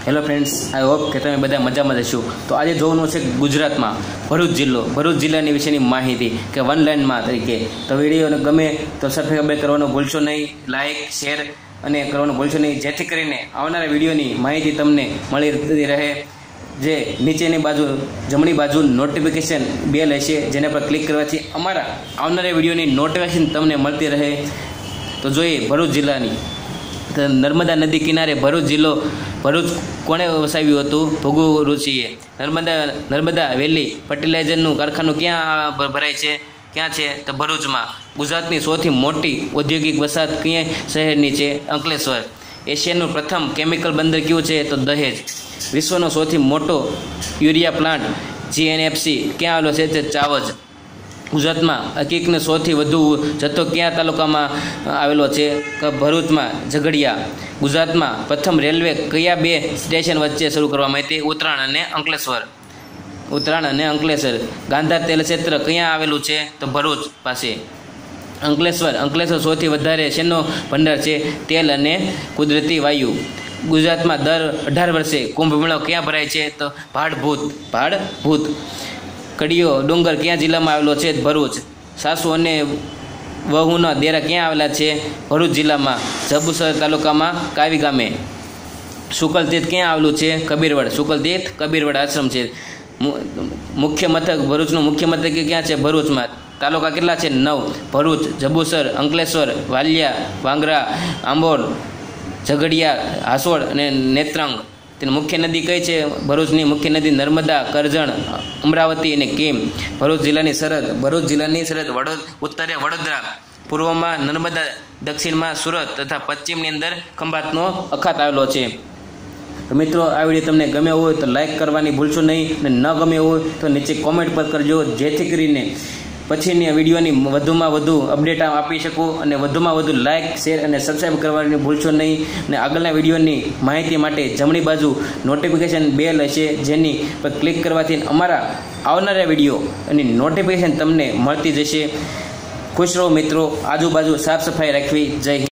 Hello friends, I hope કે તમે બધા મજામાં જશો। તો આજે જોવાનું છે ગુજરાતમાં ભરૂચ જિલ્લાની વિશેની માહિતી કે વન લાઇનમાં તરીકે। તો વિડીયોને ગમે તો સબસ્ક્રાઇબ કરવાનું ભૂલશો નહીં, લાઇક શેર અને કરવાનું ભૂલશો નહીં, જેથી કરીને આવનારા વિડીયોની માહિતી તમને મળી રહે। જે નીચેની બાજુ જમણી બાજુ નોટિફિકેશન બેલ હશે, જેના પર ક્લિક કરવાથી અમારા આવનારા વિડીયોની નોટિફિકેશન તમને મળતી રહે। તો જોઈએ ભરૂચ જિલ્લાની નર્મદા નદી કિનારે ભરૂચ જિલ્લો। ભરૂચ કોણે વસાવ્યું હતું? ભૃગુ ઋષિએ। નર્મદા વેલી ફર્ટિલાઇઝરનું કારખાનું ક્યાં ભરાય છે? ક્યાં છે? તો ભરૂચમાં। ગુજરાતની સૌથી મોટી ઔદ્યોગિક વસાહત કયા શહેરની છે? અંકલેશ્વર। એશિયાનું પ્રથમ કેમિકલ બંદર કયું છે? તો દહેજ। વિશ્વનો સૌથી મોટો યુરિયા પ્લાન્ટ GNFC ક્યાં આવેલો છે? તે ચાવજ। ગુજરાતમાં હકીકનો સૌથી વધુ જથ્થો કયા તાલુકામાં આવેલો છે? ભરૂચમાં ઝઘડિયા। ગુજરાતમાં પ્રથમ રેલવે કયા બે સ્ટેશન વચ્ચે શરૂ કરવામાં આવી હતી? ઉત્તરાયણ અને અંકલેશ્વર। ગાંધાર તેલ ક્ષેત્ર ક્યાં આવેલું છે? તો ભરૂચ પાસે। અંકલેશ્વર સૌથી વધારે શેનો ભંડાર છે? તેલ અને કુદરતી વાયુ। ગુજરાતમાં દર 18 વર્ષે કુંભ મેળો ક્યાં ભરાય છે? તો ભાડભૂત। કડિયો ડુંગર કયા જિલ્લામાં આવેલો છે? ભરૂચ। સાસુ અને વહુના દેરા ક્યાં આવેલા છે? ભરૂચ જિલ્લામાં જંબુસર તાલુકામાં કાવી ગામે। શુકલ તીર્થ ક્યાં આવેલું છે? કબીરવડ। શુકલ તીર્થ કબીરવડ આશ્રમ છે। મુખ્ય મથક ભરૂચનું મુખ્ય મથક ક્યાં છે? ભરૂચમાં। તાલુકા કેટલા છે? 9। ભરૂચ, જંબુસર, અંકલેશ્વર, વાલિયા, વાંગરા, આંબોર, ઝઘડિયા, હાસોડ અને નેત્રંગ। તેની મુખ્ય નદી કઈ છે? ભરૂચની મુખ્ય નદી નર્મદા, કરજણ, અમરાવતી અને કેમ। ભરૂચ જિલ્લાની સરહદ ઉત્તરે વડોદરા, પૂર્વમાં નર્મદા, દક્ષિણમાં સુરત તથા પશ્ચિમની અંદર ખંભાતનો અખાત આવેલો છે। તો મિત્રો, આ વિડીયો તમને ગમ્યો હોય તો લાઇક કરવાની ભૂલશો નહીં, અને ન ગમ્યો હોય તો નીચે કોમેન્ટ પર કરજો, જેથી કરીને પછીની વિડીયોની વધુમાં વધુ અપડેટ આપી શકું, અને વધુમાં વધુ લાઇક શેર અને સબસ્ક્રાઈબ કરવાની ભૂલશો નહીં। અને આગળના વિડીયોની માહિતી માટે જમણી બાજુ નોટિફિકેશન બેલ હશે, જેની પર ક્લિક કરવાથી અમારા આવનારા વિડીયો અને નોટિફિકેશન તમને મળતી જશે। ખુશ રહો મિત્રો, આજુબાજુ સાફ સફાઈ રાખવી। જય હિન્દ।